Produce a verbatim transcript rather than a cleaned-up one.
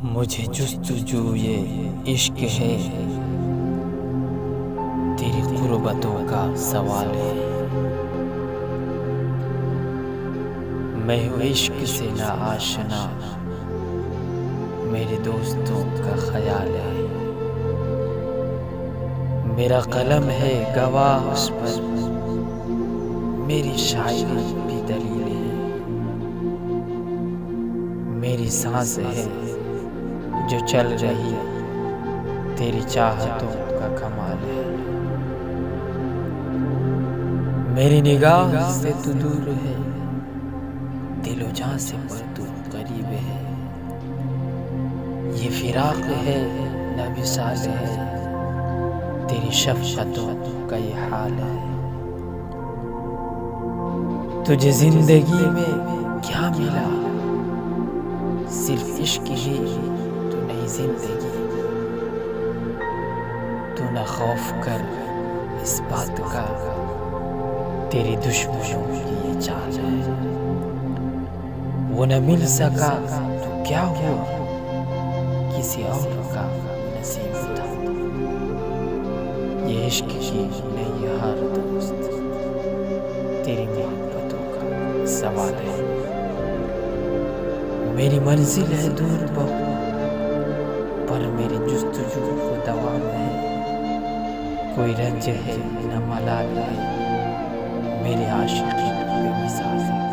मुझे जुस्तजू ये इश्क है, तेरी गुर्बतों का सवाल है। मैं हूँ इश्क से ना आशना, मेरे दोस्तों का ख्याल है। मेरा कलम है गवाह उस पर, मेरी शायरी भी दलील है। मेरी सांस है जो चल रही, तेरी चाहतों का कमाल है। मेरी निगाह से तू दूर है, दिलो जान से पर तू करीब है। ये फिराक है ना विसाल है, तेरी शफ़क़तों का ये हाल है। तुझे जिंदगी में क्या मिला, सिर्फ इश्क ही तो नहीं जिंदगी। तू न खौफ कर इस बात का, तेरी दुश्मनों की ये चाल है। वो न मिल सका तो क्या हुआ, किसी और का नसीब था। ये इश्क की नहीं हार दोस्त, तेरी मोहब्बतों का सवाल है। मेरी मंजिल है दूर बहुत, पर मेरी जुस्तजू को दवा है। कोई रंज है न मलाल है, मेरी आशिकी बेमिसाल है।